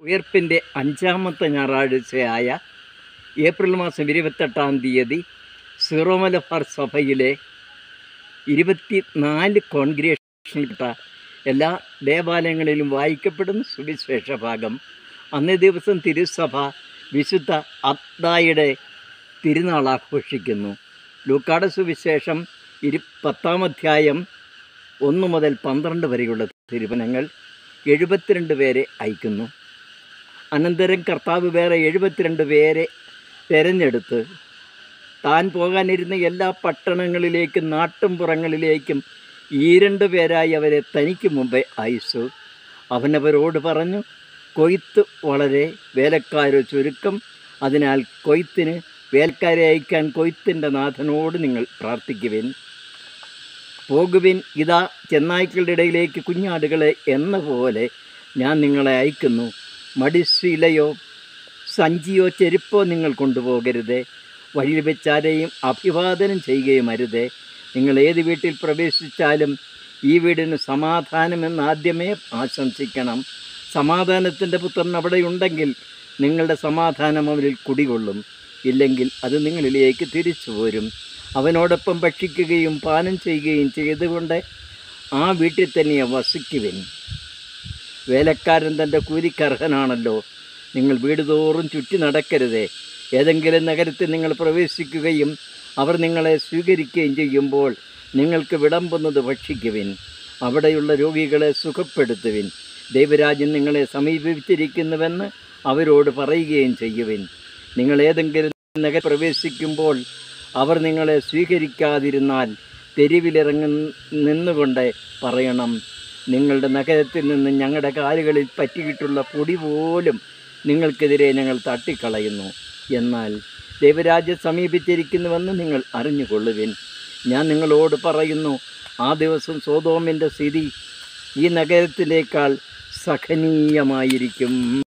ഉയർപ്പിൻ്റെ അഞ്ചാമത്തെ ഞായറാഴ്ചയായ ഏപ്രിൽ മാസം 28-ാം തീയതി സീറോ മലബാർ സഭയിലെ 24 കോൺഗ്രിഗേഷനിൽപ്പെട്ട എല്ലാ ദേവാലയങ്ങളിലും വായിക്കപ്പെടുന്ന സുവിശേഷ ഭാഗം. അന്നേ ദിവസം തിരുസഭ വിശുദ്ധ അത്തായുടെ തിരുനാൾ ആഘോഷിക്കുന്നു. ലൂക്കായുടെ സുവിശേഷം 10-ാം അധ്യായം 1 മുതൽ 12 വരെയുള്ള തിരുവചനങ്ങൾ 72 പേരെ അയക്കുന്നു. അനന്തരം കർത്താവ് വേറെ 72 പേരെ തിരഞ്ഞെടുത്ത് താൻ പോകാനിരുന്ന എല്ലാ പട്ടണങ്ങളിലേക്കും നാട്ടുംപുറങ്ങളിലേക്കും 2 പേരായി അവരെ തനിക്ക് മുമ്പേ അയച്ചു. അവനവരോട് പറഞ്ഞു, കൊയ്ത്ത് വളരെ, വേലക്കാരോ ചുരുക്കം. അതിനാൽ കൊയ്ത്തിന് വേലക്കാരെ അയക്കാൻ കൊയ്ത്തിൻ്റെ നാഥനോട് നിങ്ങൾ പ്രാർത്ഥിക്കുവിൻ. പോകുവിൻ, ഇതാ ചെന്നായ്ക്കളുടെ ഇടയിലേക്ക് കുഞ്ഞാടുകളെ എന്ന പോലെ ഞാൻ നിങ്ങളെ അയക്കുന്നു. മടിശീലയോ സഞ്ചിയോ ചെരുപ്പോ നിങ്ങൾ കൊണ്ടുപോകരുതേ. വഴിയിൽ വെച്ചാരെയും അഭിവാദനം ചെയ്യുകയും അരുതേ. നിങ്ങൾ ഏത് വീട്ടിൽ പ്രവേശിച്ചാലും ഈ വീടിന് സമാധാനമെന്ന് ആദ്യമേ ആശംസിക്കണം. സമാധാനത്തിൻ്റെ പുത്രൻ അവിടെയുണ്ടെങ്കിൽ നിങ്ങളുടെ സമാധാനം അവനിൽ കുടികൊള്ളും. ഇല്ലെങ്കിൽ അത് നിങ്ങളിലേക്ക് തിരിച്ചു പോരും. അവനോടൊപ്പം ഭക്ഷിക്കുകയും പാനം ചെയ്യുകയും ചെയ്തുകൊണ്ട് ആ വീട്ടിൽ തന്നെ വസിക്കുവിൻ. വേലക്കാരൻ തൻ്റെ കൂലിക്കർഹനാണല്ലോ. നിങ്ങൾ വീട് തോറും ചുറ്റി നടക്കരുതേ. ഏതെങ്കിലും നഗരത്തിൽ നിങ്ങൾ പ്രവേശിക്കുകയും അവർ നിങ്ങളെ സ്വീകരിക്കുകയും ചെയ്യുമ്പോൾ നിങ്ങൾക്ക് വിളമ്പുന്നത് ഭക്ഷിക്കുവിൻ. അവിടെയുള്ള രോഗികളെ സുഖപ്പെടുത്തുവിൻ. ദൈവരാജ്യം നിങ്ങളെ സമീപിച്ചിരിക്കുന്നുവെന്ന് അവരോട് പറയുകയും ചെയ്യുവിൻ. നിങ്ങൾ ഏതെങ്കിലും നഗരം പ്രവേശിക്കുമ്പോൾ അവർ നിങ്ങളെ സ്വീകരിക്കാതിരുന്നാൽ തെരുവിലിറങ്ങി നിന്നുകൊണ്ട് പറയണം, നിങ്ങളുടെ നഗരത്തിൽ നിന്ന് ഞങ്ങളുടെ കാലുകളിൽ പറ്റിയിട്ടുള്ള പൊടി പോലും നിങ്ങൾക്കെതിരെ ഞങ്ങൾ തട്ടിക്കളയുന്നു. എന്നാൽ ദൈവരാജ്യം സമീപിച്ചിരിക്കുന്നുവെന്ന് നിങ്ങൾ അറിഞ്ഞുകൊള്ളുവിൻ. ഞാൻ നിങ്ങളോട് പറയുന്നു, ആ ദിവസം സൊദോമിൻ്റെ സ്ഥിതി ഈ നഗരത്തിലേക്കാൾ സഹനീയമായിരിക്കും.